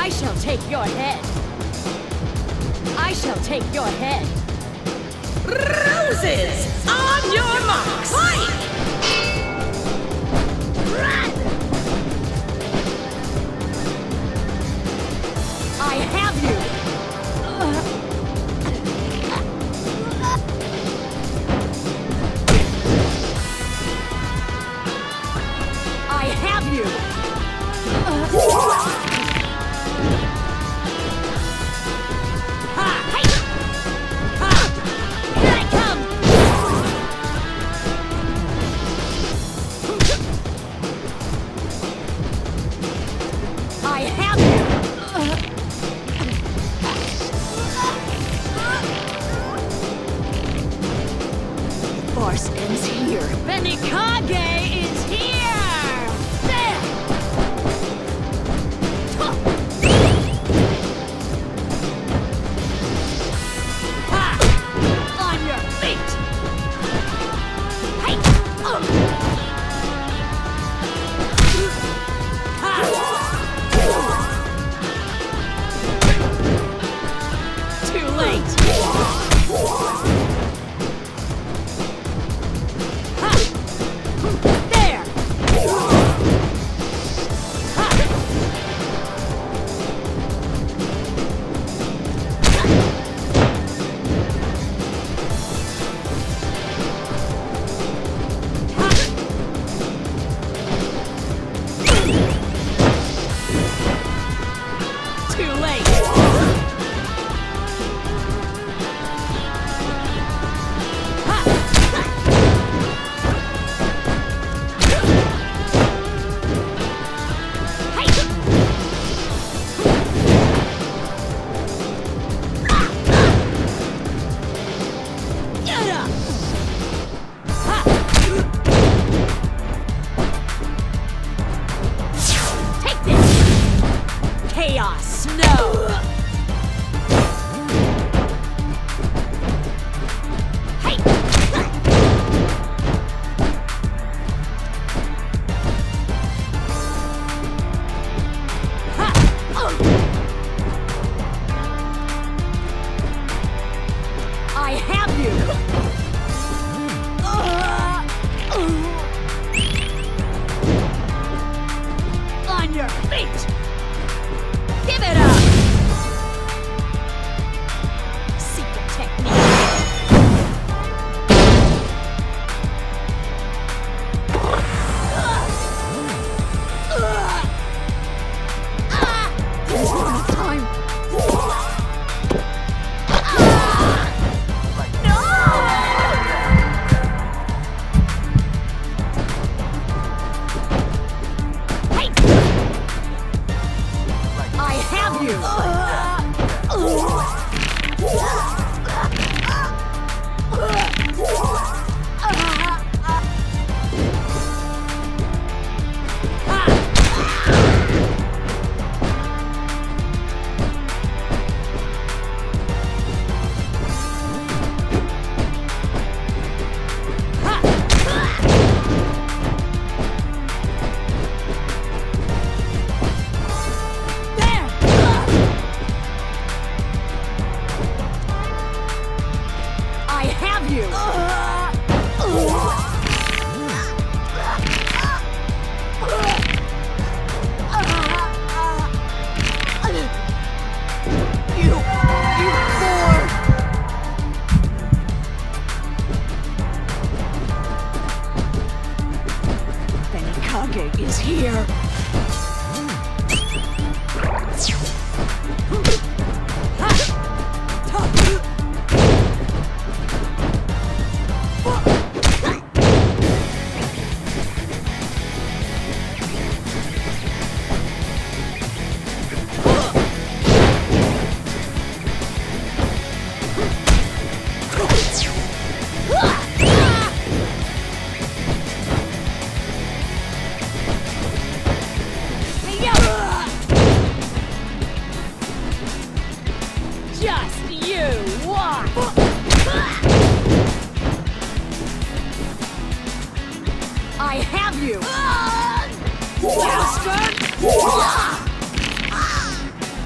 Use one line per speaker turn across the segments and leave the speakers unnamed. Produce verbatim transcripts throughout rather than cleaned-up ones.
I shall take your head. I shall take your head.
Roses! On your marks! Fight!
I have you! I have you! Ha! Hey! Ha! Here I come! I have you! Farce ends here. Benikage is here! There! Huh. Ha! On your feet! Hey! Oh. Ha! Too late! There! Too late! Take this! Chaos Snow! Hey! Ha! Oh! I have you! On your feet! Give it up! Secret technique! There's not enough time! No! Hey! I have you! I have you! You... you poor... Benikage is here! Just you watch! I have you! Bastard!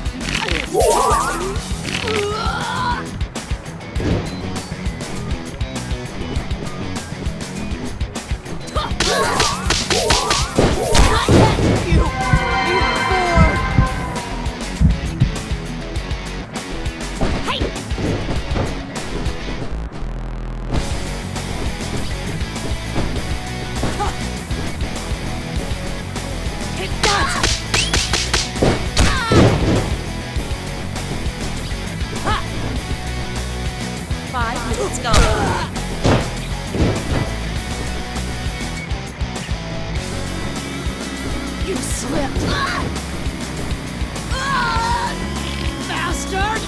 Let's go.
You slipped. Bastard!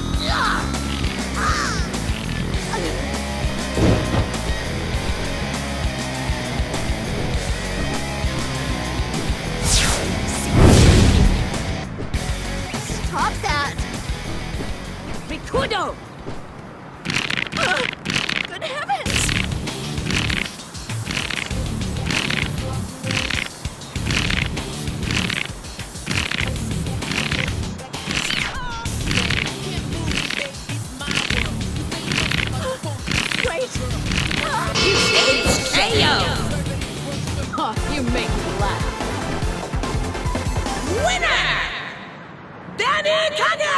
Stop that! Rikudo! Good heavens! Great!
K O!
Oh, you make me laugh.
Winner! Benikage!